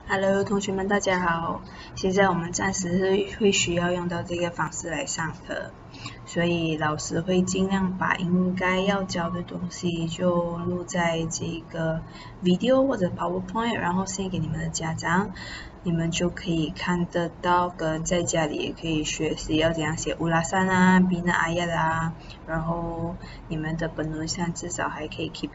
Hello， 同学们，大家好。现在我们暂时是会需要用到这个方式来上课，所以老师会尽量把应该要教的东西就录在这个 video 或者 PowerPoint， 然后献给你们的家长，你们就可以看得到，跟在家里也可以学习要怎样写ulasan啊、bina ayat 啊，然后你们的penulisan至少还可以 keep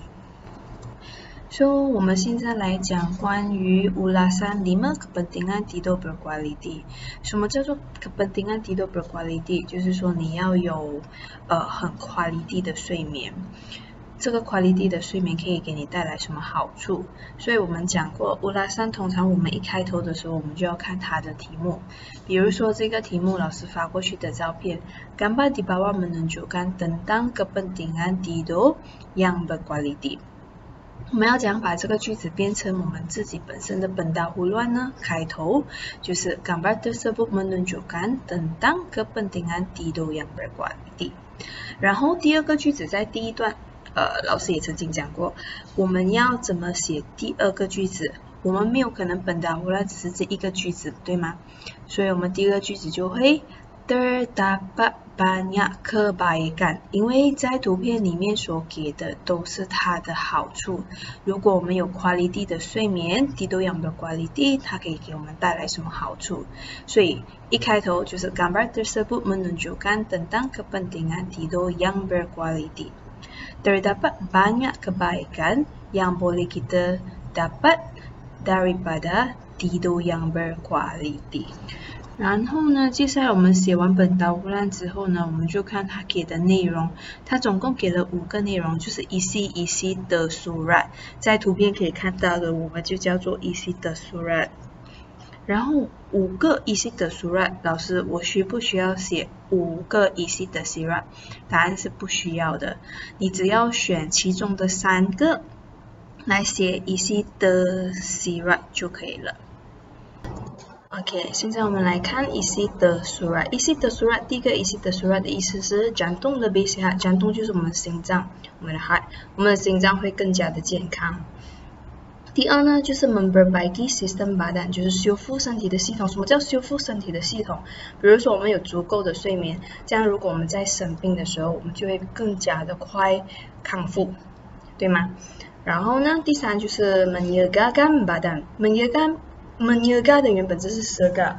track。So, 我们现在来讲关于 ulasan 5 kepentingan tidur berkualiti。什么叫做 kepentingan tidur berkualiti？ 就是说你要有很 quality 的睡眠。这个 quality 的睡眠可以给你带来什么好处？所以我们讲过 ulasan 通常我们一开头的时候我们就要看它的题目。比如说这个题目老师发过去的照片 gambar di bawah menunjukkan tentang kepentingan tidur yang berkualiti。我们要怎样把这个句子变成我们自己本身的pendahuluan呢？开头就是 gambar tersebut menunjukkan tentang kepentingan tidur yang berkualiti。然后第二个句子在第一段，老师也曾经讲过，我们要怎么写第二个句子？我们没有可能pendahuluan只是这一个句子，对吗？所以我们第二个句子就会terdapat banyak kebaikan， 因为在图片里面所给的都是它的好处。如果我们有 quality 的睡眠 tidur yang berkualiti， 它可以给我们带来什么好处？所以一开头就是 gambar tersebut menunjukkan tentang kepentingan tidur yang berkualiti。Terdapat banyak kebaikan yang boleh kita dapat daripada tidur yang berkualiti。然后呢，接下来我们写完pendahuluan之后呢，我们就看它给的内容。它总共给了5个内容，就是 isi的 surat， 在图片可以看到的，我们就叫做 isi的 surat。然后5个 isi的 surat， 老师，我需不需要写5个 isi的 surat？ 答案是不需要的，你只要选其中的3个来写 isi的 surat 就可以了。OK， 现在我们来看 isi的 surat。isi的 surat， 第一个 isi的 surat 的意思是 jantung lebih sehat。jantung 就是我们的心脏，我们的 heart， 我们的心脏会更加的健康。第二呢，就是 memperbaiki sistem badan， 就是修复身体的系统。什么叫修复身体的系统？比如说我们有足够的睡眠，这样如果我们在生病的时候，我们就会更加的快康复，对吗？然后呢，第三就是 menyegarkan badan。menyegar 的原本字是 segar，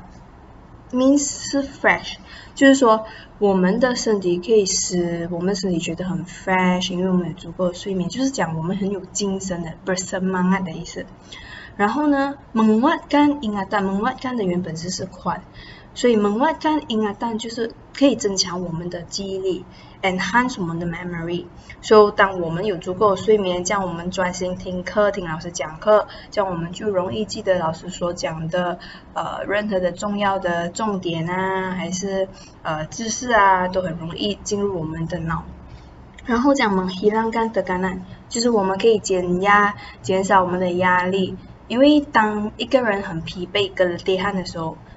means 是 fresh， 就是说我们的身体可以使我们身体觉得很 fresh， 因为我们有足够的睡眠，就是讲我们很有精神的 bersemangat 的意思。然后呢 menguatkan ingatan， 的原本字是 kuat， 所以 menguatkan ingatan 就是可以增强我们的记忆力 ，enhance 我们的 memory。所以当我们有足够的睡眠，这样我们专心听课，听老师讲课，这样我们就容易记得老师所讲的任何的重要的重点啊，还是知识啊，都很容易进入我们的脑。然后讲 menghilangkan tekanan， 就是我们可以减少我们的压力，因为当一个人很疲惫keletihan的时候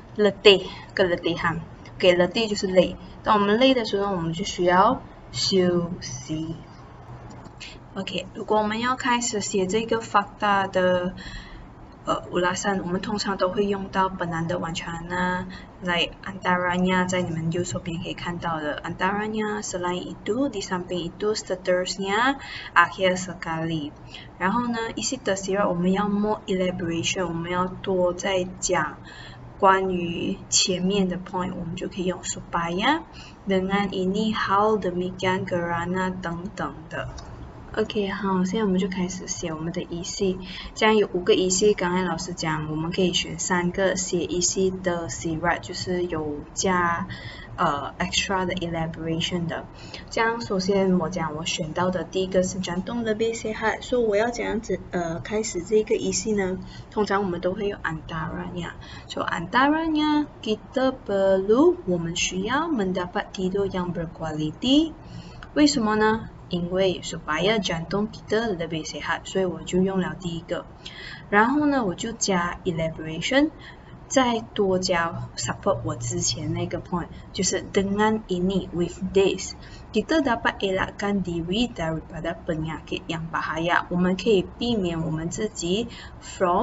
，keletihan， letih 就是累，当我们累的时候，我们就需要休息。OK， 如果我们要开始写这个 fakta 的ulasan， 我们通常都会用到penanda wacana， like antaranya 在你们右手边可以看到的 antaranya， selain itu di samping itu seterusnya akhir sekali。然后呢 isi tersirat 我们要 more elaboration， 我们要多再讲关于前面的 point， 我们就可以用 supaya dengan ini hal demikian kerana 等等的。OK， 好，现在我们就开始写我们的 isi， 这样有5个 isi， 刚才老师讲我们可以选3个写 isi 的 surat， 就是有加extra 的 elaboration 的。这样首先我选到的第一个是 jantung lebih sehat， 所以我要怎样子开始这个 isi 呢？通常我们都会有 antaranya， so antaranya kita perlu 我们需要 mendapat tidur yang berkualiti， 为什么呢？因为 supaya jantung kita lebih sehat， 所以我就用了第一个。然后呢，我就加 elaboration， 再多加 support 我之前那个 point， 就是 dengan ini with this kita dapat elakkan diri daripada penyakit yang bahaya， 我们可以避免我们自己 from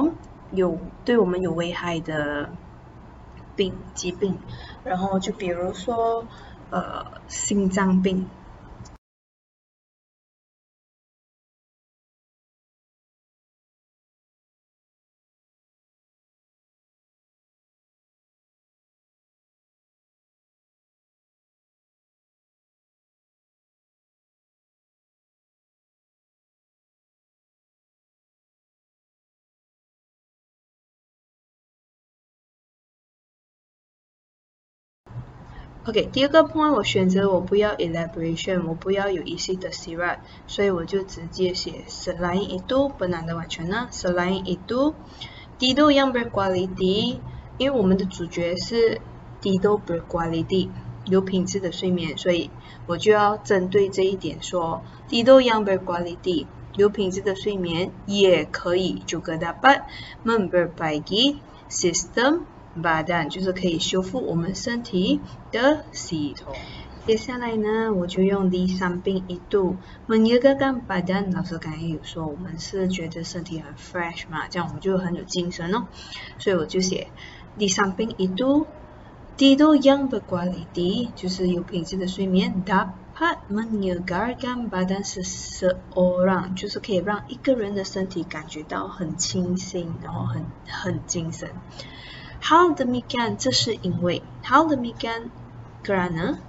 对我们有危害的疾病，然后就比如说心脏病。OK， 第二个 point 我选择我不要 elaboration， 我不要有isi tersirat， 所以我就直接写 selain itu penanda wacana selain itu tidur yang berkualiti， 因为我们的主角是 tidur berkualiti 有品质的睡眠，所以我就要针对这一点说 tidur yang berkualiti 有品质的睡眠也可以juga dapat memperbaiki sistem badan， 就是可以修复我们身体的系统。接下来呢，我就用di samping itu menyegarkan badan， 老师刚才有说我们是觉得身体很 fresh 嘛，这样我们就很有精神哦，所以我就写di samping itu tidur yang berkualiti 就是有品质的睡眠 dapat menyegarkan badan seseorang 就是可以让一个人的身体感觉到很清新，然后很精神。Hal demikian， 这是因为 Hal demikian kerana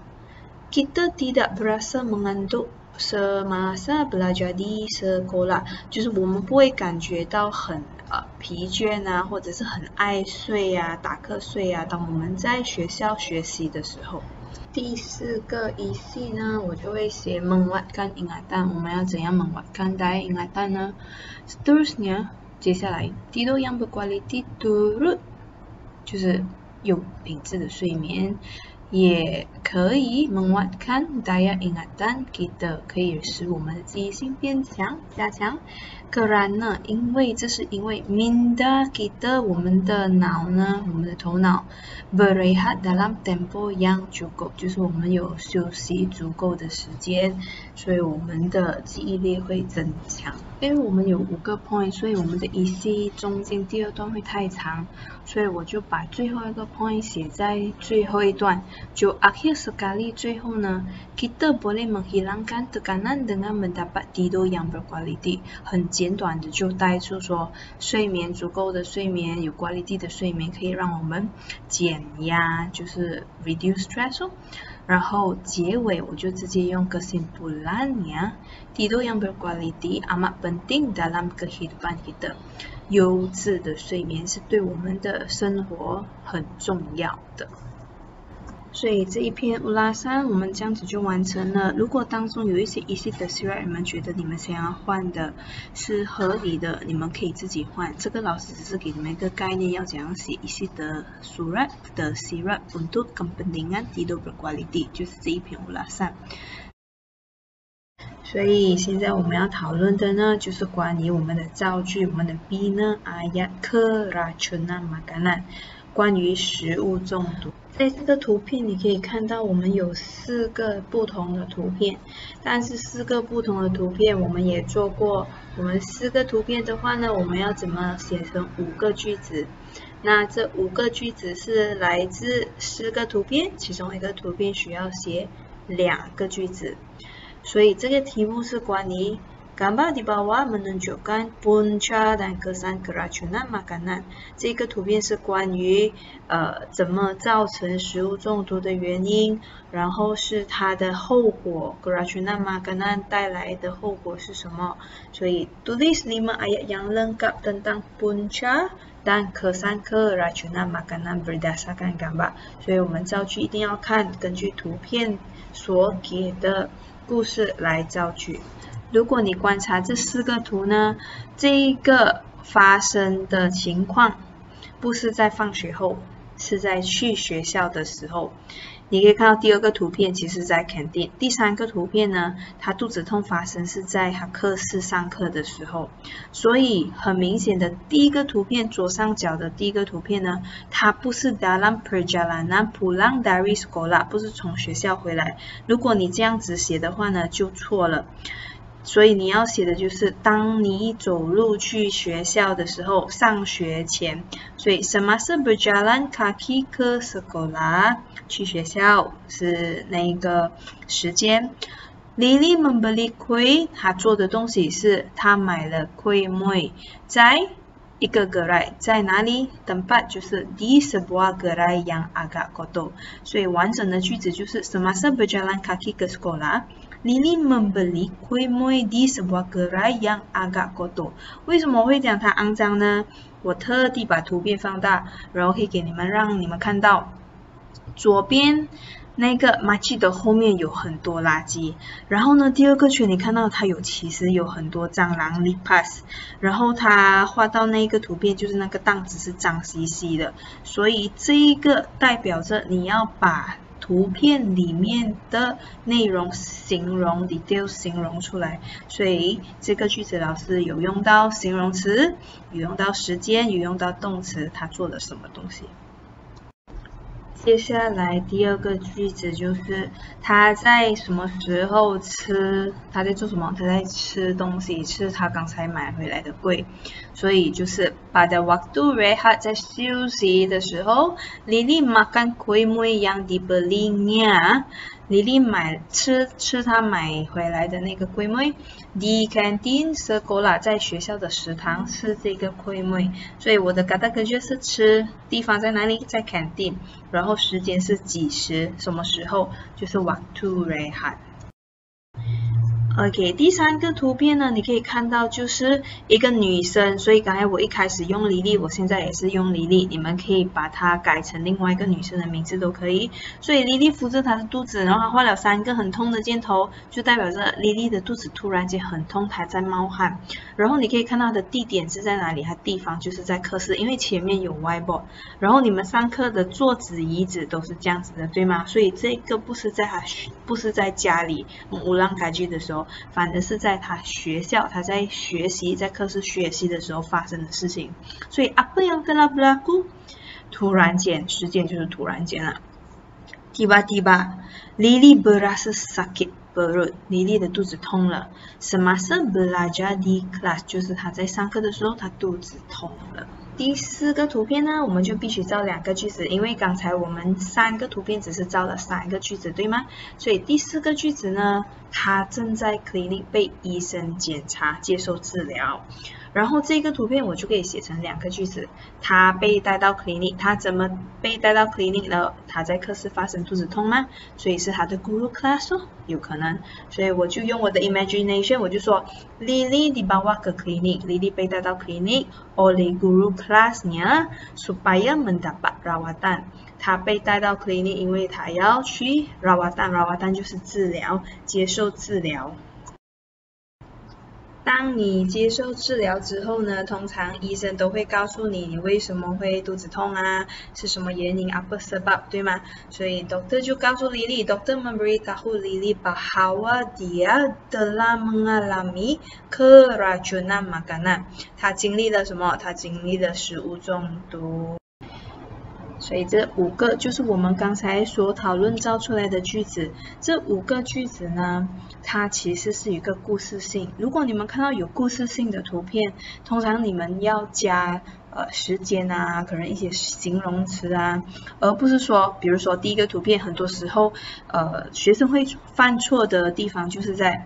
kita tidak berasa mengantuk semasa belajar di sekolah， 就是我们不会感觉到很疲倦啊，或者是很爱睡啊，打瞌睡啊，当我们在学校学习的时候。第四个isi呢，我就会写 menguatkan ingatan， 我们要怎样 menguatkan daya ingatan 呢？ Seterusnya， 接下来 tidur yang berkualiti turut 就是有品质的睡眠，也可以 menguatkan daya ingatan kita， 可以使我们的记忆性变强加强。Kerana 因为这是因为 minda kita 我们的脑呢，我们的头脑 berehat dalam tempo yang cukup 就是我们有休息足够的时间，所以我们的记忆力会增强。因为我们有5个 point， 所以我们的isi中间第二段会太长，所以我就把最后一个 point 写在最后一段，就 akhir sekali 最后呢 kita boleh menghilangkan tekanan dengan mendapat tidur yang berkualiti， 很简短的就带出说睡眠足够的睡眠有 quality 的睡眠可以让我们减压，就是 reduce stress 哦。然后结尾我就直接用 kesimpulannya tidur yang berkualiti amat penting dalam kehidupan kita， 优质的睡眠是对我们的生活很重要的。所以这一篇ulasan我们这样子就完成了。如果当中有一些isi tersirat你们觉得你们想要换的是合理的，你们可以自己换。这个老师只是给你们一个概念，要怎样写isi tersirat untuk kepentingan tidur berkualiti， 就是这一篇ulasan。所以现在我们要讨论的呢，就是关于我们的造句，我们的 B 呢 ayat keracunan makanan， 关于食物中毒。在这个图片你可以看到我们有4个不同的图片，但是4个不同的图片我们也做过。我们4个图片的话呢，我们要怎么写成5个句子？那这5个句子是来自4个图片，其中一个图片需要写2个句子。所以这个题目是关于gambar di bawah menunjukkan punca dan kesan keracunan makanan。 这个图片是关于怎么造成食物中毒的原因，然后是它的后果 keracunan makanan 带来的后果是什么。所以 tulis 5 ayat yang lengkap tentang punca dan kesan keracunan makanan berdasarkan gambar。 所以我们造句一定要看根据图片所给的故事来造句。如果你观察这4个图呢，这一个发生的情况不是在放学后，是在去学校的时候。你可以看到第2个图片其实在肯定，第3个图片呢，他肚子痛发生是在他课室上课的时候。所以很明显的第1个图片左上角的第1个图片呢，它不是 dalam perjalanan pulang dari sekolah， 不是从学校回来。如果你这样子写的话呢，就错了。 所以你要写的就是当你走路去学校的时候，上学前。所以 semasa berjalan kaki ke sekolah 去学校是那个时间。Lily membeli kue 她做的东西是她买了 kue moi 在一个 gerai 在哪里 tempat 就是 di sebuah gerai yang agak kotor 所以完整的句子就是 semasa berjalan kaki ke sekolah Lily membeli kue moi di sebuah gerai yang agak kotor 为什么会讲它肮脏呢？我特地把图片放大，然后可以给你们让你们看到左边那个 machi 的后面有很多垃圾，然后呢，第二个圈你看到它其实有很多蟑螂 lipas， 然后它画到那个图片就是那个档子是脏兮兮的，所以这一个代表着你要把图片里面的内容形容 detail 形容出来，所以这个句子老师有用到形容词，有用到时间，有用到动词，它做了什么东西。接下来第二个句子就是他在什么时候吃？他在做什么？他在吃东西，吃他刚才买回来的柜。所以就是 pada waktu rehat 在休息的时候 ，Lily makan kue moi yang dibelinya。Lily 吃她买回来的那个 kue moi di kantin sekolah 在学校的食堂吃这个 kue moi， 所以我的 kata kerja 是吃，地方在哪里？在 kantin， 然后时间是几时？什么时候？就是 waktu rehat。OK， 第三个图片呢，你可以看到就是一个女生，所以刚才我一开始用Lily，我现在也是用Lily，你们可以把它改成另外一个女生的名字都可以。所以Lily扶着她的肚子，然后她画了3个很痛的箭头，就代表着Lily的肚子突然间很痛，她在冒汗。然后你可以看到她的地点是在哪里？她地方就是在课室，因为前面有 whiteboard。然后你们上课的桌子、椅子都是这样子的，对吗？所以这个不是在家里乌朗卡居的时候。反而是在他学校，他在学习，在课室学习的时候发生的事情。所以 apa yang telah berlaku？ 突然间，时间就是突然间了。Tiba-tiba Lily berasa sakit perut， Lily 的肚子痛了。Semasa belajar di kelas， 就是她在上课的时候，她肚子痛了。第4个图片呢，我们就必须造2个句子，因为刚才我们3个图片只是造了3个句子，对吗？所以第4个句子呢，他正在 clinic 被医生检查，接受治疗。然后这个图片我就可以写成2个句子，他被带到 clinic， 他怎么被带到 clinic 呢？他在课室发生肚子痛吗？所以是他的 guru class 哦，有可能。所以我就用我的 imagination， 我就说 Lily dibawa ke clinic， Lily 被带到 clinic oleh guru kelasnya supaya mendapat rawatan。他被带到 clinic， 因为他要去 rawatan 就是治疗，接受治疗。当你接受治疗之后呢，通常医生都会告诉你你为什么会肚子痛啊，是什么原因 apa sebab 对吗？所以 dokter 就告诉 Lily， dokter memberitahu Lily bahwa dia telah mengalami keracunan makanan。他经历了什么？他经历了食物中毒。所以这5个就是我们刚才所讨论造出来的句子。这5个句子呢，它其实是一个故事性。如果你们看到有故事性的图片，通常你们要加时间啊，可能一些形容词啊，而不是说，比如说第一个图片，很多时候学生会犯错的地方就是在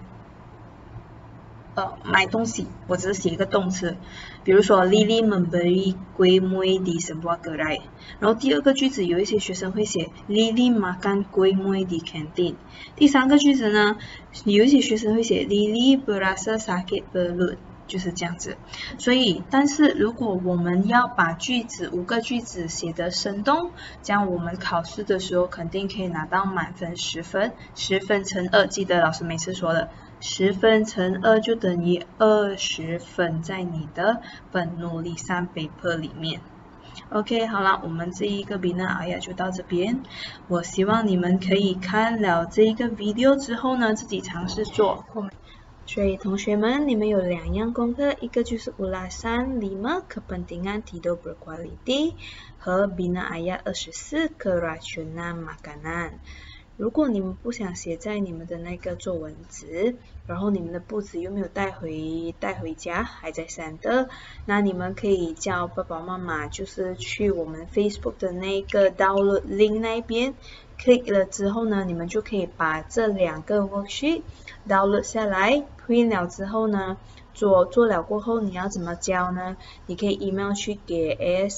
买东西，我只是写一个动词，比如说 Lily membeli kue moi di sebuah gerai， 然后第2个句子有一些学生会写 Lily makan kue moi di kantin， 第3个句子呢，有一些学生会写 Lily berasa sakit perut， 就是这样子。所以，但是如果我们要把句子5个句子写得生动，这样我们考试的时候肯定可以拿到满分10分，10分乘2，记得老师每次说的。10分乘2就等于20分，在你的本努力3 paper 里面。OK， 好了，我们这一个 Bina Ayat 就到这边。我希望你们可以看了这一个 video 之后呢，自己尝试做。所以同学们，你们有2样功课，一个就是 ulasan 5 kepentingan tidur berkualiti 和 Bina Ayat 24 keracunan makanan。 如果你们不想写在你们的那个作文纸，然后你们的簿子又没有带回家，还在删的，那你们可以叫爸爸妈妈就是去我们 Facebook 的那个 download link 那边 click 了之后呢，你们就可以把这2个 worksheet download 下来 print 了之后呢，做了过后你要怎么交呢？你可以 email 去给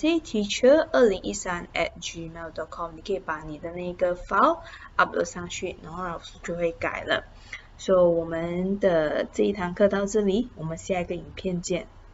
asateacher2013@gmail.com， 你可以把你的那个 file upload 上去，然后老师就会改了。So 我们的这一堂课到这里，我们下一个影片见。